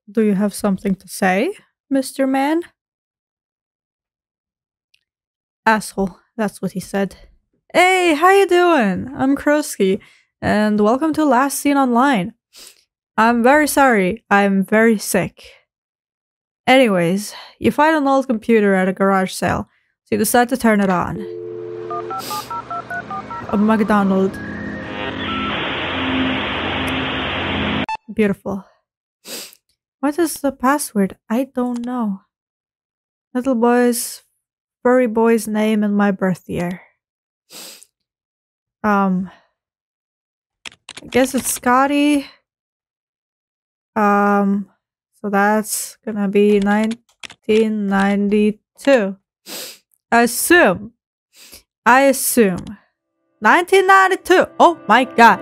Do you have something to say, Mr. Man? Asshole, that's what he said. Hey, how you doing? I'm Crowzski, and welcome to Last Seen Online. I'm very sorry, I'm very sick. Anyways, you find an old computer at a garage sale, so you decide to turn it on. A McDonald. Beautiful. What is the password? I don't know. Little boy's furry boy's name and my birth year. I guess it's Scotty. So that's gonna be 1992. I assume. 1992. Oh my god.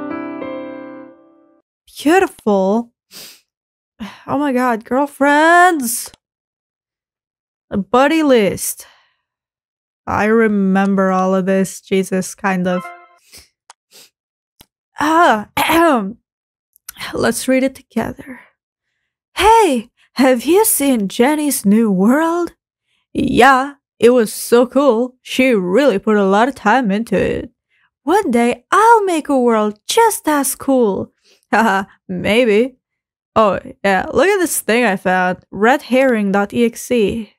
Beautiful. Oh my god, girlfriends. A buddy list. I remember all of this. Jesus, kind of. Let's read it together. Hey, have you seen Jenny's new world? Yeah, it was so cool. She really put a lot of time into it. One day, I'll make a world just as cool. Haha, maybe. Oh, yeah, look at this thing I found. Redherring.exe.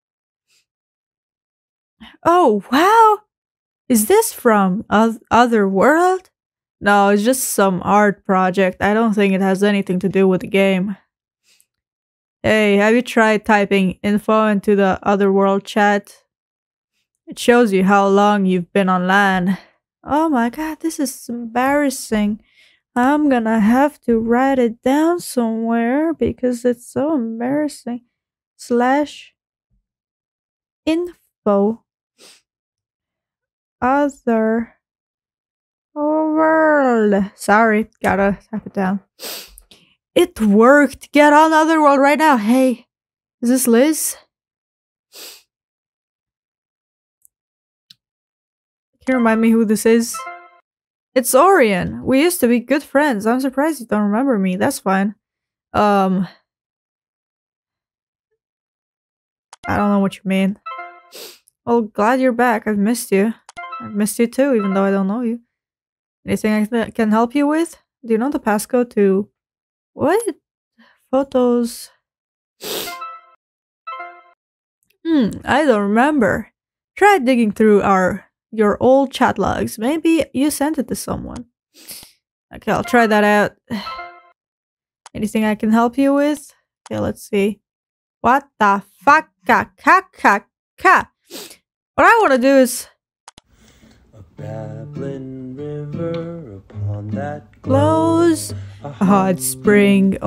Oh, wow! Is this from Other World? No, it's just some art project. I don't think it has anything to do with the game. Hey, have you tried typing info into the Otherworld chat? It shows you how long you've been online. Oh my god, this is embarrassing. I'm gonna have to write it down somewhere because it's so embarrassing. /info other world. Sorry, gotta type it down. It worked! Get on Otherworld right now! Hey, is this Liz? Can you remind me who this is? It's Orion! We used to be good friends. I'm surprised you don't remember me. That's fine. I don't know what you mean. Well, glad you're back. I've missed you. I've missed you too, even though I don't know you. Anything I can help you with? Do you know the passcode to... What? Photos... I don't remember. Try digging through your old chat logs. Maybe you sent it to someone. Okay, I'll try that out. Anything I can help you with? Okay, let's see. What the fuck? What I want to do is... A babbling river upon that Close. A hot spring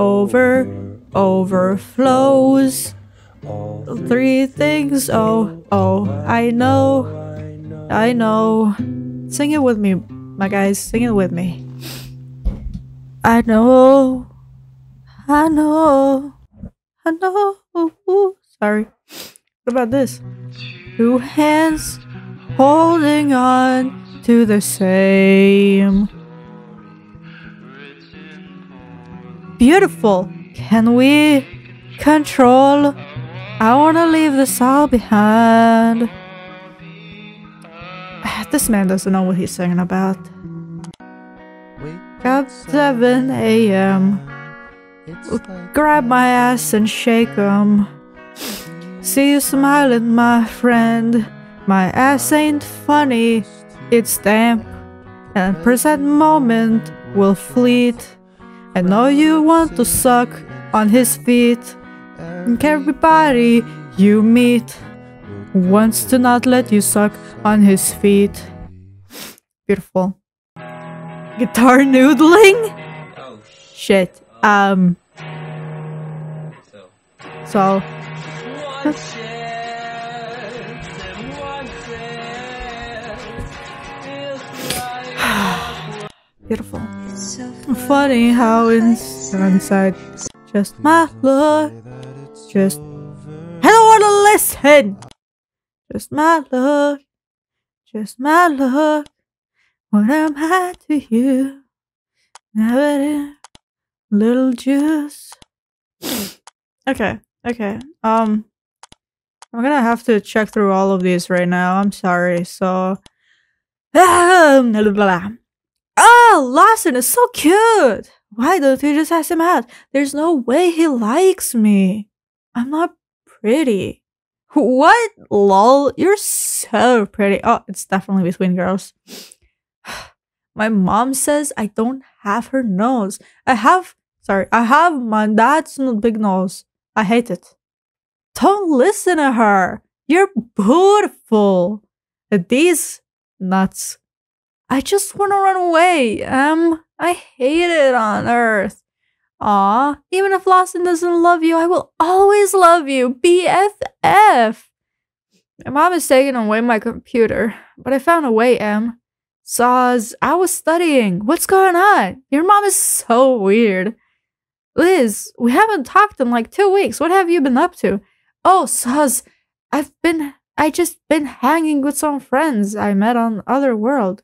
overflows. all Three things, oh, I know. Sing it with me, my guys, sing it with me. I know. Sorry. What about this? Two hands holding on to the same. Beautiful. Can we control? I wanna leave this all behind. This man doesn't know what he's singing about. wake Up 7 a.m. it's like Grab my ass and shake 'em. See you smiling, my friend. My ass ain't funny, it's damp. And present moment will fleet. I know you want to suck on his feet. And everybody you meet wants to not let you suck on his feet. Beautiful. Guitar noodling? Shit. So. Beautiful. Funny how inside just my luck. Just I don't wanna listen. Just my luck. Just my luck. When I'm high to you. Now it is little juice. Okay. Okay. I'm gonna have to check through all of these right now. I'm sorry. So, blah, blah. Oh, Lawson is so cute. Why don't you just ask him out? There's no way he likes me. I'm not pretty. What? Lol, you're so pretty. Oh, it's definitely between girls. My mom says I don't have her nose. I have my dad's big nose. I hate it. Don't listen to her. You're beautiful. These nuts. I just want to run away. I hate it on Earth. Aw, even if Lawson doesn't love you, I will always love you. BFF. My mom is taking away my computer, but I found a way, Em. Soz, I was studying. What's going on? Your mom is so weird. Liz, we haven't talked in like 2 weeks. What have you been up to? Oh, Soz, I just been hanging with some friends I met on Otherworld.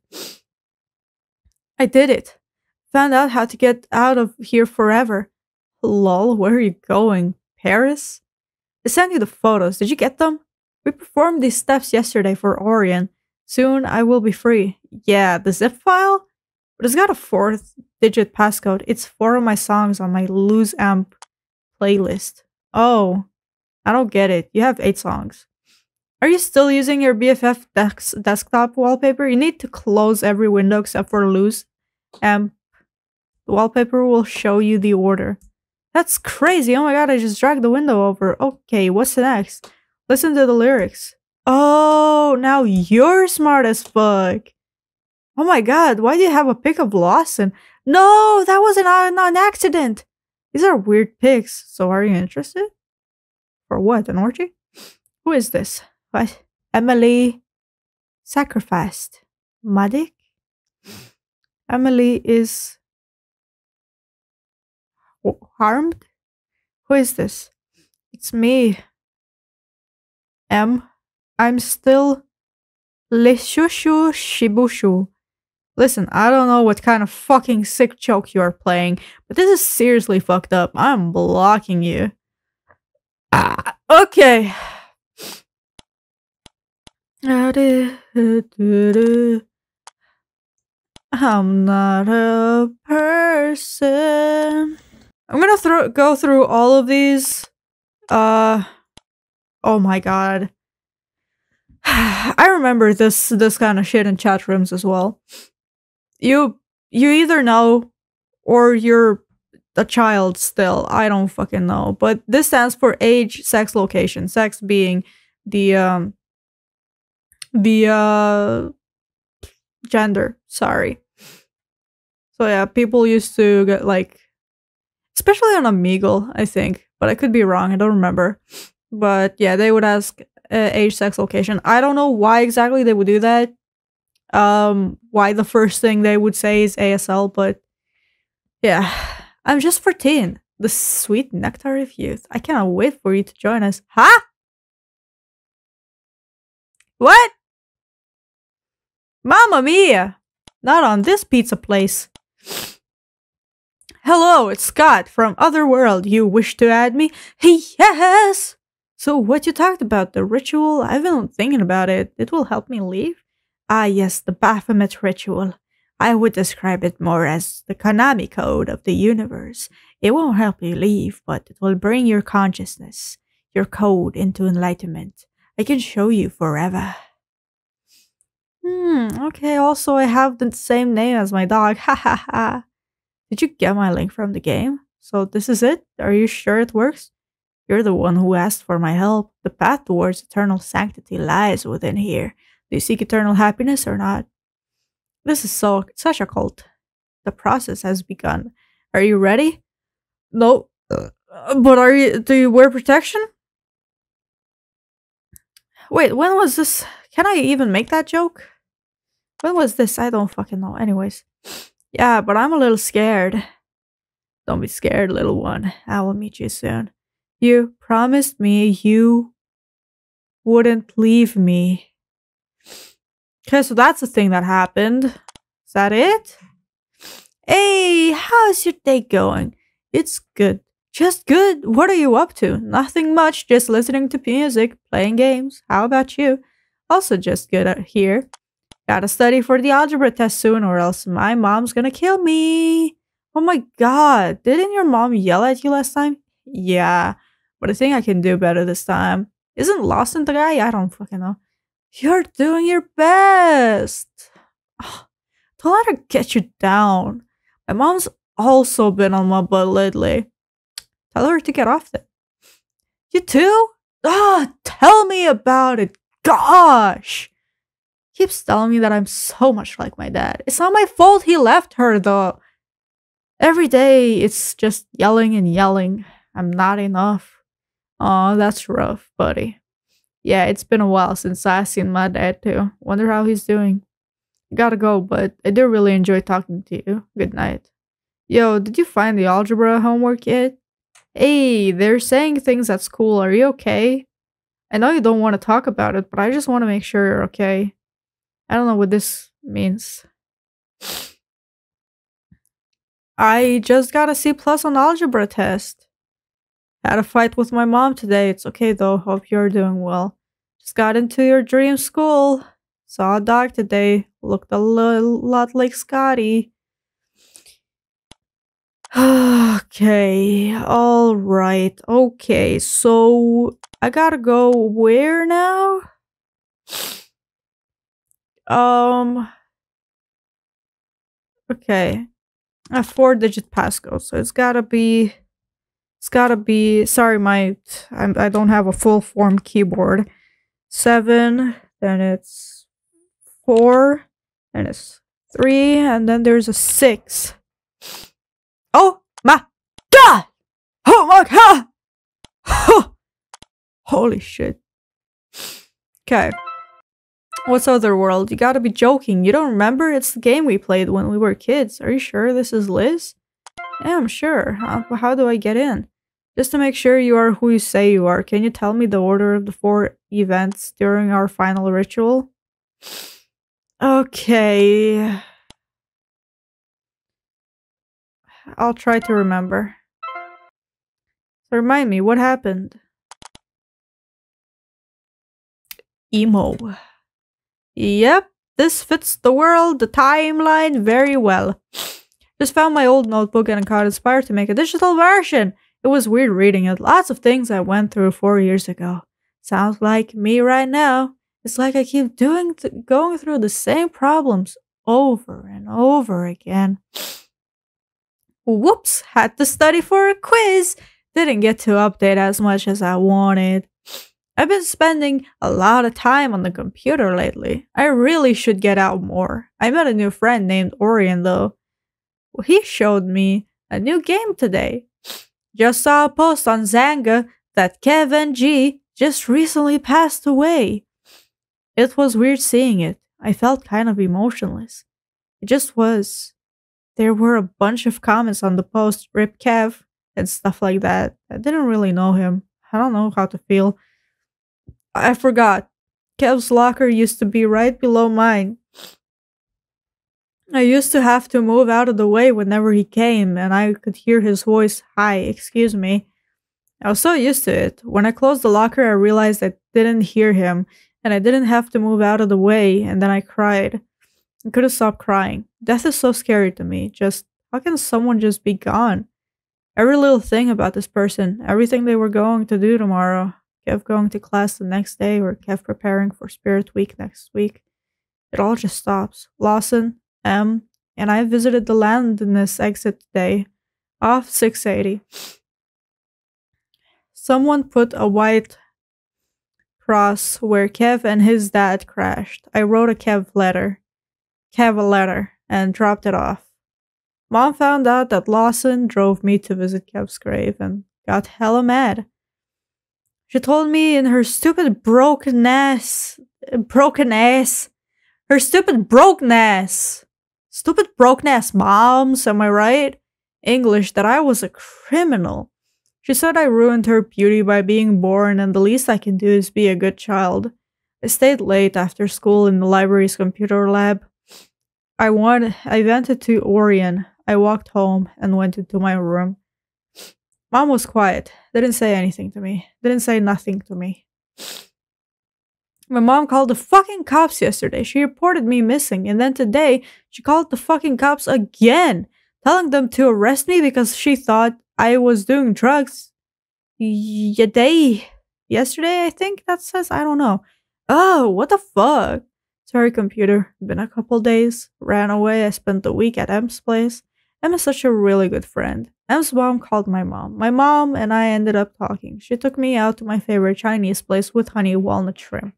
I did it. Found out how to get out of here forever. Lol, where are you going? Paris? I sent you the photos. Did you get them? We performed these steps yesterday for Orion. Soon I will be free. Yeah, the zip file? But it's got a 4-digit passcode. It's 4 of my songs on my Lose Amp playlist. Oh, I don't get it. You have 8 songs. Are you still using your BFF desktop wallpaper? You need to close every window except for Lose Amp. The wallpaper will show you the order. That's crazy. Oh my god, I just dragged the window over. Okay, what's next? Listen to the lyrics. Oh, now you're smart as fuck. Oh my god, why do you have a pic of Lawson? No, that was an accident. These are weird pics. So are you interested? For what, an orgy? Who is this? What? Emily sacrificed. Madik? Emily is harmed? Who is this? It's me. I'm still Lishushu Shibushu. Listen, I don't know what kind of fucking sick joke you're playing, but this is seriously fucked up. I'm blocking you. Okay. I'm not a person. I'm gonna go through all of these. Oh my god. I remember this kind of shit in chat rooms as well. You either know or you're a child still. I don't fucking know. But this stands for age, sex, location. Sex being the gender. Sorry. So yeah, people used to get like, especially on Omegle, I think, but I could be wrong. I don't remember. But yeah, they would ask age, sex, location. I don't know why exactly they would do that. Why the first thing they would say is ASL, but yeah, I'm just 14. The sweet nectar of youth. I cannot wait for you to join us. Huh? What? Mamma mia! Not on this pizza place. Hello, it's Scott from Otherworld. You wish to add me? Yes! So what you talked about, the ritual? I've been thinking about it. It will help me leave? Ah yes, the Baphomet ritual. I would describe it more as the Konami code of the universe. It won't help you leave, but it will bring your consciousness, your code into enlightenment. I can show you forever. Okay, also I have the same name as my dog. Ha ha ha. Did you get my link from the game? So this is it? Are you sure it works? You're the one who asked for my help. The path towards eternal sanctity lies within here. Do you seek eternal happiness or not? This is such a cult. The process has begun. Are you ready? No. But do you wear protection? Wait, when was this? Can I even make that joke? When was this? I don't fucking know. Anyways. Yeah, but I'm a little scared. Don't be scared, little one. I will meet you soon. You promised me you wouldn't leave me. Okay, so that's the thing that happened. Is that it? Hey, how's your day going? It's good. Just good. What are you up to? Nothing much, just listening to music, playing games. How about you? Also just good out here. Gotta study for the algebra test soon or else my mom's gonna kill me. Oh my god, didn't your mom yell at you last time? Yeah, but I think I can do better this time. Isn't Lawson the guy? I don't fucking know. You're doing your best. Ugh, don't let her get you down. My mom's also been on my butt lately. Tell her to get off it. You too? Ah, tell me about it. Gosh. Keeps telling me that I'm so much like my dad. It's not my fault he left her though. Every day it's just yelling and yelling. I'm not enough. Aw, that's rough, buddy. Yeah, it's been a while since I've seen my dad too. Wonder how he's doing. Gotta go, but I do really enjoy talking to you. Good night. Yo, did you find the algebra homework yet? Hey, they're saying things at school. Are you okay? I know you don't want to talk about it, but I just want to make sure you're okay. I don't know what this means. I just got a C+ on algebra test. Had a fight with my mom today. It's okay though. Hope you're doing well. Just got into your dream school. Saw a dog today. Looked a lot like Scotty. Okay, alright. Okay, so I gotta go where now? Okay. A 4-digit passcode, so it's gotta be, sorry, I don't have a full form keyboard. 7, then it's 4, then it's 3, and then there's a 6. Oh my god! Oh my god! Holy shit. Okay. What's Otherworld? You gotta be joking. You don't remember? It's the game we played when we were kids. Are you sure this is Liz? Yeah, I'm sure. How do I get in? Just to make sure you are who you say you are, can you tell me the order of the 4 events during our final ritual? Okay. I'll try to remember. So remind me, what happened? Emo. Yep, this fits the world, the timeline very well. Just found my old notebook and got inspired to make a digital version. It was weird reading it. Lots of things I went through 4 years ago. Sounds like me right now. It's like I keep going through the same problems over and over again. Whoops, had to study for a quiz. Didn't get to update as much as I wanted. I've been spending a lot of time on the computer lately. I really should get out more. I met a new friend named Orion though. He showed me a new game today. Just saw a post on Zanga that Kevin G just recently passed away. It was weird seeing it. I felt kind of emotionless. It just was. There were a bunch of comments on the post, Rip Kev, and stuff like that. I didn't really know him. I don't know how to feel. I forgot. Kev's locker used to be right below mine. I used to have to move out of the way whenever he came, and I could hear his voice, "Hi, excuse me." I was so used to it. When I closed the locker, I realized I didn't hear him, and I didn't have to move out of the way, and then I cried. I couldn't stop crying. Death is so scary to me. Just, how can someone just be gone? Every little thing about this person, everything they were going to do tomorrow, Kev going to class the next day, or Kev preparing for Spirit Week next week, it all just stops. Lawson, and I visited the Landness exit today, off 680. Someone put a white cross where Kev and his dad crashed. I wrote a Kev a letter, and dropped it off. Mom found out that Lawson drove me to visit Kev's grave and got hella mad. She told me in her stupid broken ass, moms, am I right? English, that I was a criminal. She said I ruined her beauty by being born and the least I can do is be a good child. I stayed late after school in the library's computer lab. I vented to Orion. I walked home and went into my room. Mom was quiet. Didn't say anything to me. Didn't say nothing to me. My mom called the fucking cops yesterday. She reported me missing. And then today, she called the fucking cops again, telling them to arrest me because she thought I was doing drugs. Yesterday, I think that says. I don't know. Oh, what the fuck? Sorry, computer. Been a couple days. Ran away. I spent the week at M's place. M is such a really good friend. M's mom called my mom. My mom and I ended up talking. She took me out to my favorite Chinese place with honey walnut shrimp.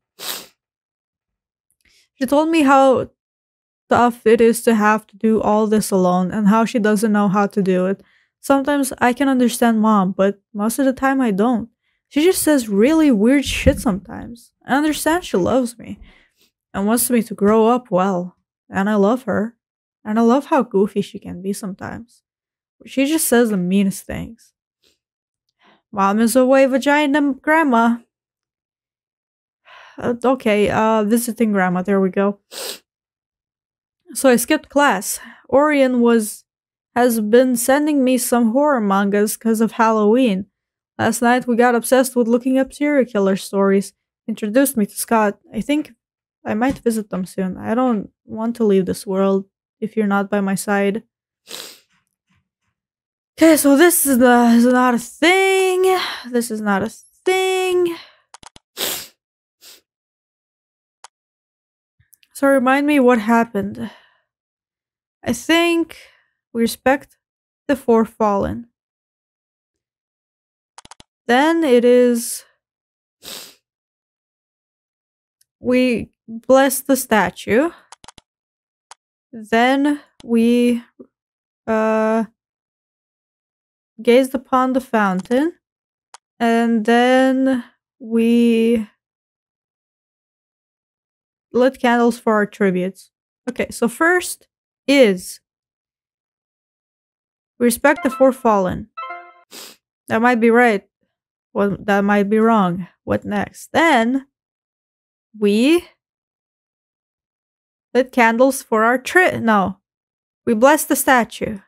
She told me how tough it is to have to do all this alone and how she doesn't know how to do it. Sometimes I can understand mom, but most of the time I don't. She just says really weird shit sometimes. I understand she loves me and wants me to grow up well. And I love her. And I love how goofy she can be sometimes. She just says the meanest things. Mom is away vagina grandma. Visiting grandma. There we go. So I skipped class. Orion has been sending me some horror mangas because of Halloween. Last night we got obsessed with looking up serial killer stories. Introduced me to Scott. I think I might visit them soon. I don't want to leave this world if you're not by my side. Okay, so this is not a thing. This is not a thing. So remind me what happened. I think we respect the four fallen. Then it is we bless the statue. Then we gazed upon the fountain. And then we lit candles for our tributes. Okay, so first is we respect the four fallen. That might be right. Well, that might be wrong. What next? Then we lit candles for our No. We bless the statue.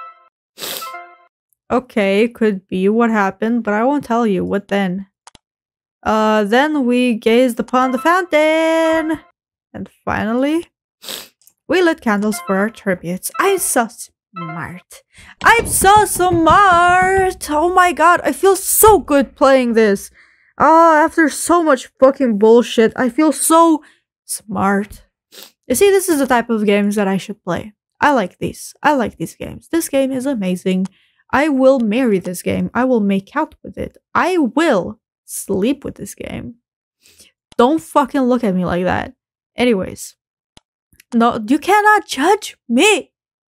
Okay, could be what happened, but I won't tell you. What then? Then we gazed upon the fountain. And finally, we lit candles for our tributes. I'm so smart. I'm so smart! Oh my god, I feel so good playing this. After so much fucking bullshit, I feel so smart. You see, this is the type of games that I should play. I like these. I like these games. This game is amazing. I will marry this game. I will make out with it. I will sleep with this game. Don't fucking look at me like that. Anyways. No, you cannot judge me.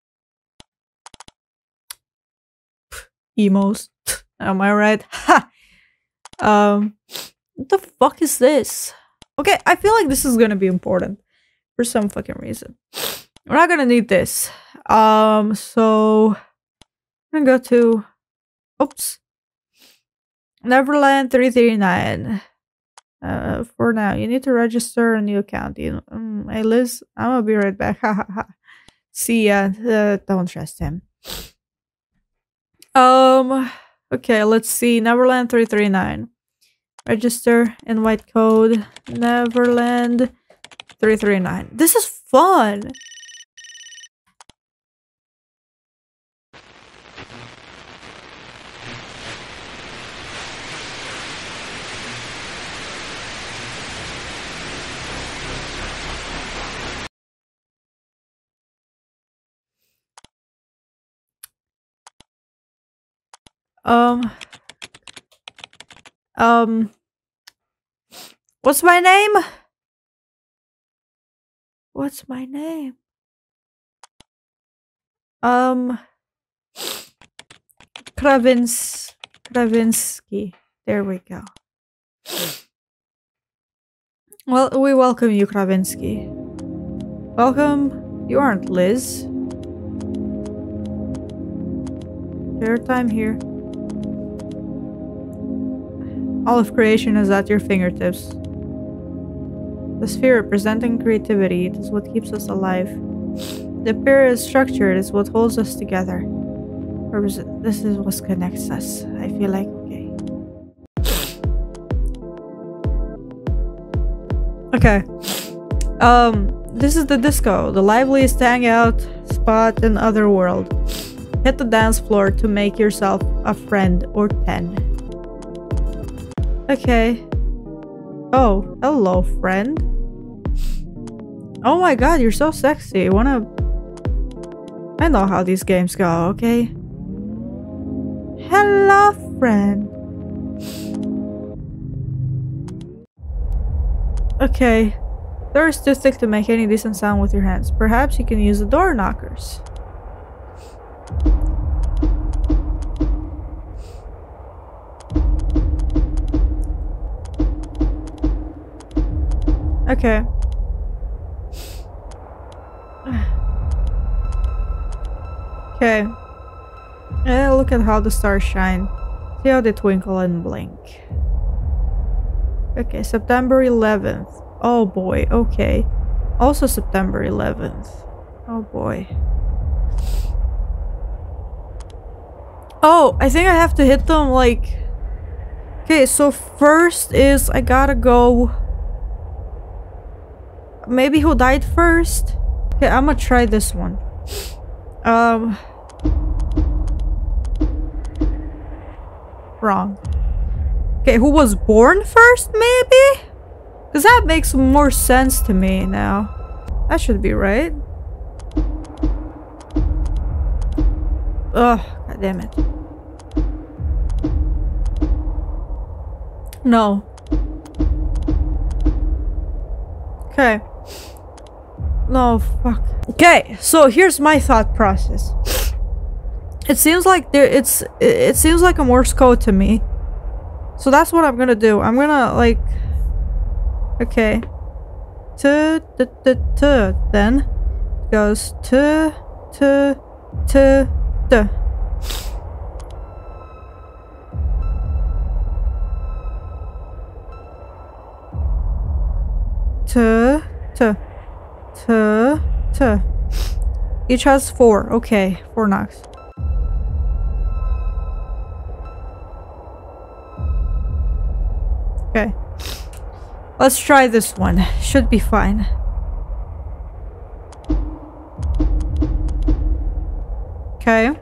Emos. Am I right? Ha! What the fuck is this? Okay, I feel like this is gonna be important. For some fucking reason. We're not gonna need this. So... I'm gonna go to... Oops. Neverland 339. For now, you need to register a new account. Hey Liz, I'm gonna be right back. Ha ha ha. See ya. Don't trust him. Okay, let's see. Neverland 339. Register, invite code, Neverland 339. This is fun! What's my name? What's my name? Crowzski. There we go. Well, we welcome you, Crowzski. Welcome. You aren't Liz. Your time here. All of creation is at your fingertips. The sphere representing creativity is what keeps us alive. The pyramid structure is what holds us together. Or is it? This is what connects us. I feel like, okay. Okay. This is the disco, the liveliest hangout spot in Otherworld. Hit the dance floor to make yourself a friend or 10. Okay. Oh, hello, friend. Oh my god, you're so sexy. Wanna... I know how these games go, okay? Hello, friend. Okay. Door is too thick to make any decent sound with your hands. Perhaps you can use the door knockers. Okay. Okay. Look at how the stars shine. See how they twinkle and blink. Okay, September 11th. Oh boy, okay. Also September 11th. Oh boy. Oh, I think I have to hit them like... Okay, so first is I gotta go... Maybe who died first? Okay, I'm gonna try this one. Wrong. Okay, who was born first, maybe? Because that makes more sense to me now. That should be right. Ugh, god damn it. No. Okay. No, fuck. Okay, so here's my thought process. It seems like it seems like a Morse code to me. So that's what I'm gonna do. I'm gonna like... Okay. Then goes to Each has 4. Okay, 4 knocks. Okay. Let's try this one. Should be fine. Okay.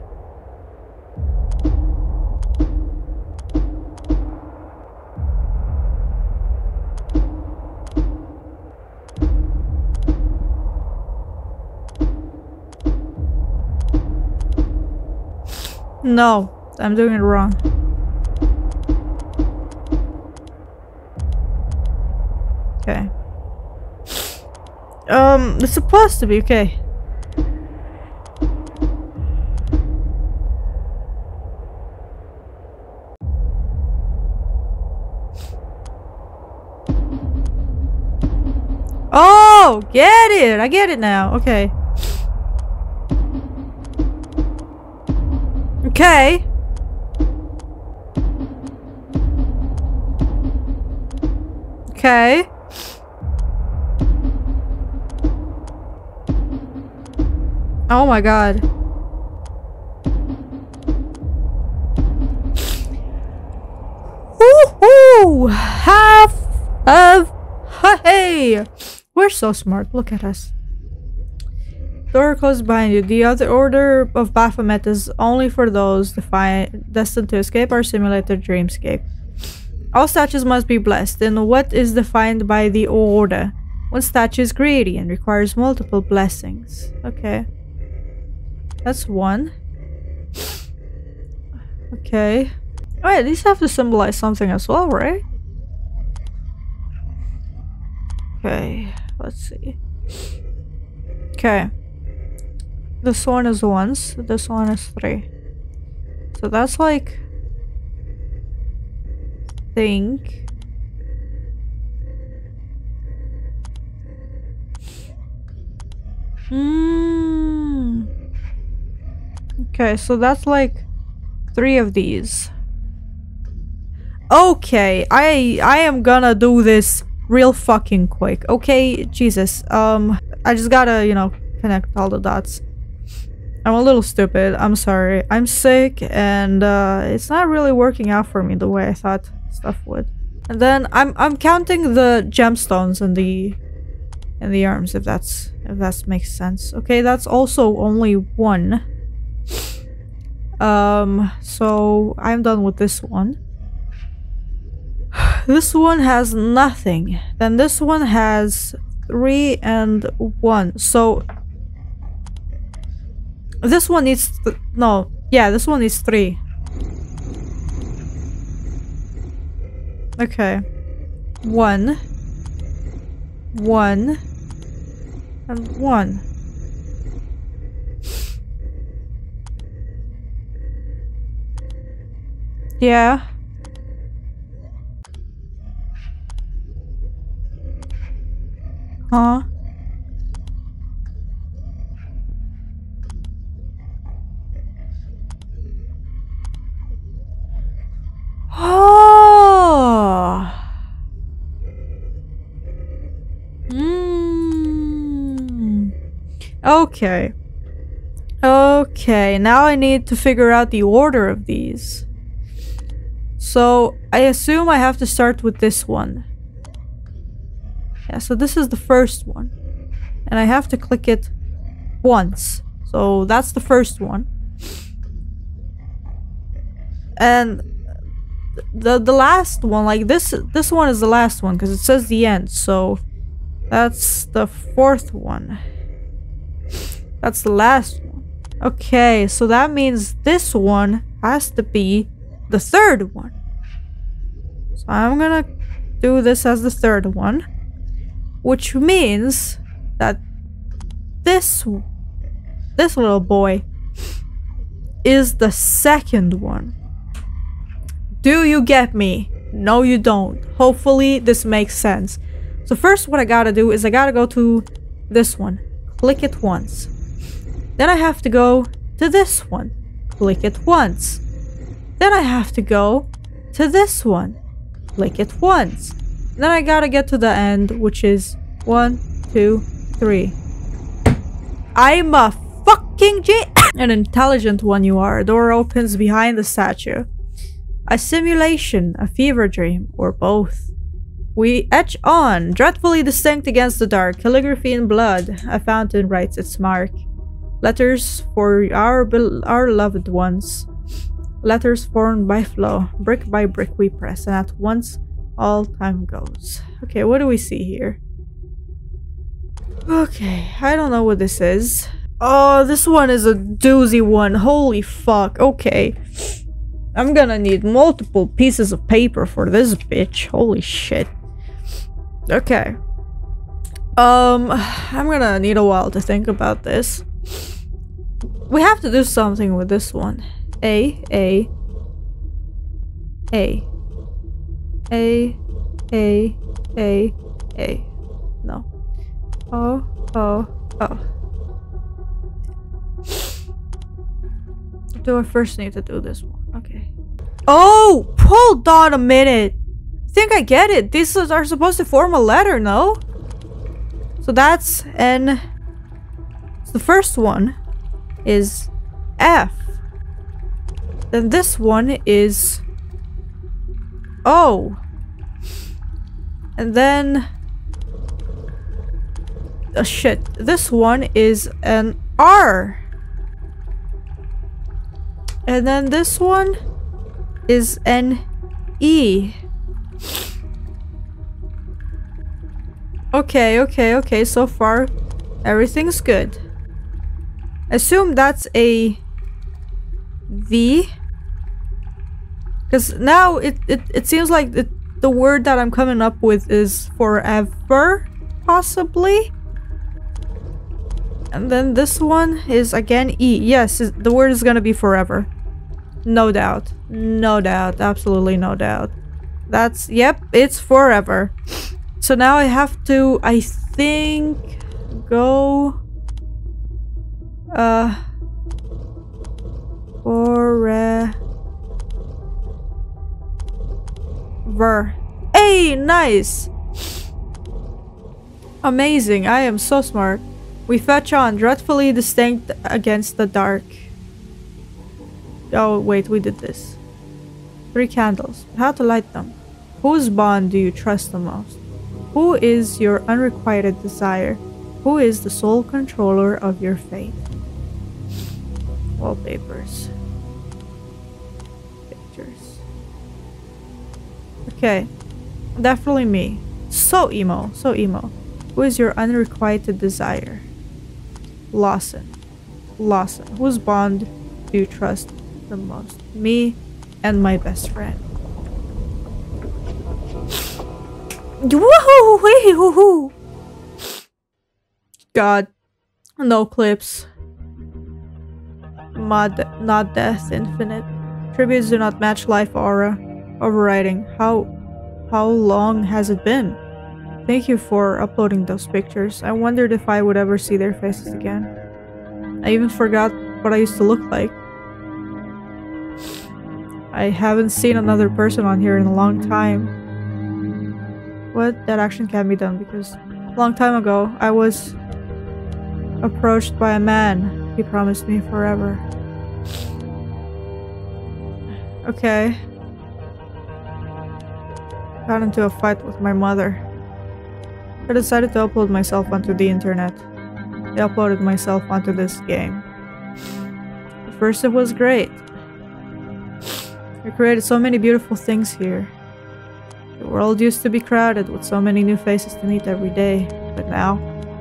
No, I'm doing it wrong. Okay. It's supposed to be okay. Oh, get it! I get it now. Okay. Okay. Okay. Oh my god. Woohoo! Half of... Hey! We're so smart. Look at us. Door closed behind you. The other order of Baphomet is only for those destined to escape our simulated dreamscape. All statues must be blessed, and what is defined by the order? One statue is greedy and requires multiple blessings. Okay. That's 1. Okay. Alright, these have to symbolize something as well, right? Okay, let's see. Okay. This one is 1s, this one is 3. So that's like... think... Okay, so that's like 3 of these. Okay, I am gonna do this real fucking quick. Okay, Jesus. I just gotta, you know, connect all the dots. I'm a little stupid. I'm sorry. I'm sick and it's not really working out for me the way I thought stuff would. And then I'm counting the gemstones in the arms, if that makes sense. Okay, that's also only one. So I'm done with this one. This one has nothing. Then this one has 3 and 1. So this one needs no. Yeah, this one needs 3. Okay. 1, 1, and 1. Yeah. Huh? Oh. Okay. Okay, now I need to figure out the order of these. So, I assume I have to start with this one. Yeah, so this is the first one. And I have to click it once. So, that's the first one. And the last one, like this one is the last one because it says the end. So, that's the 4th one. That's the last one. Okay, so that means this one has to be the 3rd one. So I'm gonna do this as the 3rd one. Which means that this little boy is the 2nd one. Do you get me? No, you don't. Hopefully this makes sense. So first what I gotta do is I gotta go to this one. Click it once. Then I have to go to this one. Click it once. Then I have to go to this one. Click it once. Then I gotta get to the end, which is 1, 2, 3. I'm a fucking an intelligent one you are. A door opens behind the statue. A simulation, a fever dream, or both. We etch on, dreadfully distinct against the dark. Calligraphy in blood. A fountain writes its mark. Letters for our loved ones. Letters formed by flow. Brick by brick we press, and at once all time goes. Okay, what do we see here? Okay, I don't know what this is. Oh, this one is a doozy one. Holy fuck. Okay. I'm gonna need multiple pieces of paper for this bitch. Holy shit. Okay. I'm gonna need a while to think about this. We have to do something with this one. A. No. Oh. Do I first need to do this one? Okay. Oh! Hold on a minute! I think I get it. These are supposed to form a letter, no? So that's N. So the first one is F. Then this one is O. And then... oh shit. This one is an R. And then this one is an E. Okay. So far, everything's good. Assume that's a V. Because now it seems like the word that I'm coming up with is forever, possibly. And then this one is again E. Yes, the word is gonna be forever. No doubt. No doubt. Absolutely no doubt. That's... yep, it's forever. So now I have to, I think, go... forever. Hey, nice! Amazing, I am so smart. We fetch on, dreadfully distinct against the dark. Oh, wait, we did this. 3 candles. How to light them? Whose bond do you trust the most? Who is your unrequited desire? Who is the sole controller of your fate? Wallpapers. Pictures. Okay. Definitely me. So emo. So emo. Who is your unrequited desire? Lawson. Lawson. Whose bond do you trust the most? Me and my best friend. Woohoo! Wee-hoo-hoo! God. No clips. Not death. Infinite. Tributes do not match life aura. Overriding. How long has it been? Thank you for uploading those pictures. I wondered if I would ever see their faces again. I even forgot what I used to look like. I haven't seen another person on here in a long time. What? That action can be done because a long time ago I was approached by a man. He promised me forever. Okay. Got into a fight with my mother. I decided to upload myself onto the internet. I uploaded myself onto this game. At first it was great. I created so many beautiful things here. The world used to be crowded with so many new faces to meet every day, but now...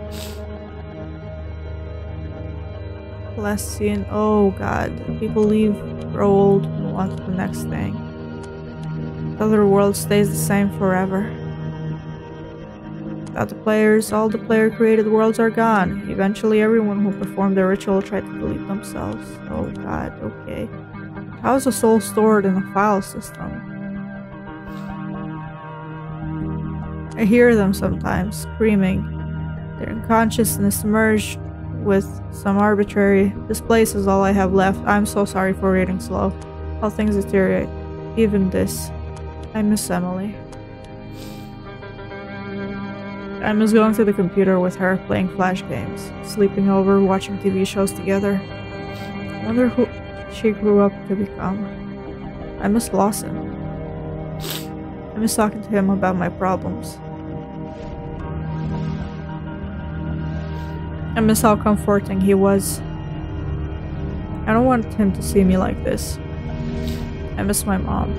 Last scene, oh god, people leave, grow old, and move on to the next thing. The other world stays the same forever. Without the players, all the player-created worlds are gone. Eventually, everyone who performed the ritual tried to delete themselves. Oh god, okay. How is a soul stored in a file system? I hear them sometimes, screaming. Their unconsciousness merged with some arbitrary... This place is all I have left. I'm so sorry for reading slow. How things deteriorate. Even this. I miss Emily. I miss going to the computer with her, playing flash games, sleeping over, watching TV shows together. I wonder who she grew up to become. I miss Lawson. I miss talking to him about my problems. I miss how comforting he was. I don't want him to see me like this. I miss my mom.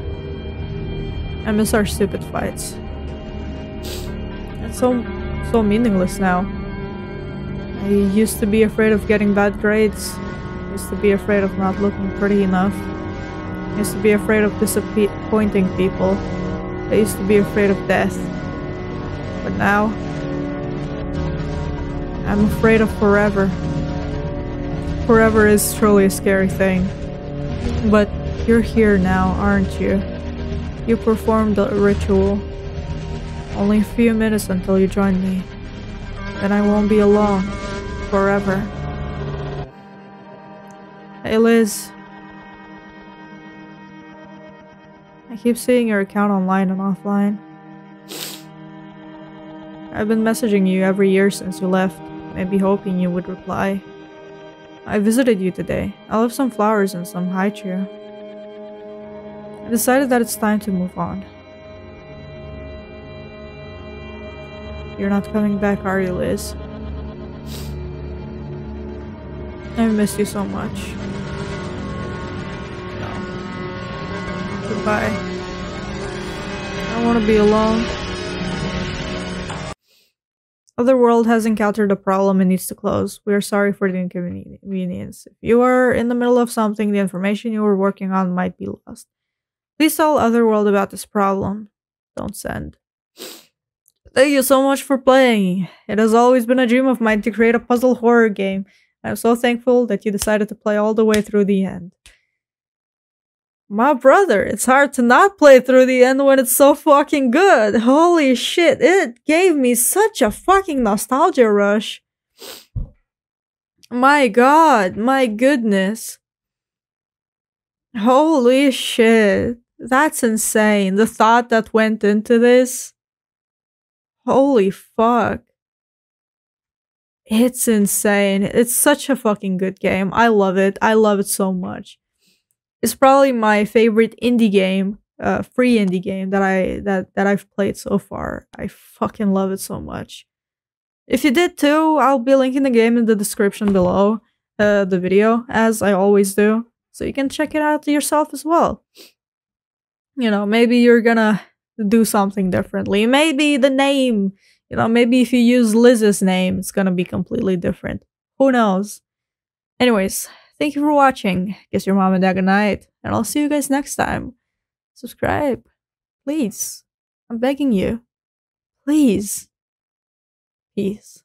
I miss our stupid fights. It's so meaningless now. I used to be afraid of getting bad grades. I used to be afraid of not looking pretty enough. I used to be afraid of disappointing people. I used to be afraid of death. But now, I'm afraid of forever. Forever is truly a scary thing. But you're here now, aren't you? You performed the ritual. Only a few minutes until you join me. Then I won't be alone. Forever. Hey Liz. I keep seeing your account online and offline. I've been messaging you every year since you left, maybe hoping you would reply. I visited you today. I left some flowers and some haichu. I decided that it's time to move on. You're not coming back, are you, Liz? I miss you so much. No. Goodbye. I don't want to be alone. Otherworld has encountered a problem and needs to close. We are sorry for the inconvenience. If you are in the middle of something, the information you were working on might be lost. Please tell Otherworld about this problem. Don't send. Thank you so much for playing. It has always been a dream of mine to create a puzzle horror game. I'm so thankful that you decided to play all the way through the end. My brother, it's hard to not play through the end when it's so fucking good. Holy shit, it gave me such a fucking nostalgia rush. My god, my goodness. Holy shit. That's insane. The thought that went into this. Holy fuck. It's insane. It's such a fucking good game. I love it. I love it so much. It's probably my favorite indie game, free indie game that I've played so far. I fucking love it so much. If you did too, I'll be linking the game in the description below the video, as I always do, so you can check it out yourself as well. You know, maybe you're gonna do something differently. Maybe the name, you know, maybe if you use Liz's name, it's gonna be completely different. Who knows? Anyways, thank you for watching. Kiss your mom and dad good night, and I'll see you guys next time. Subscribe, please. I'm begging you. Please. Peace.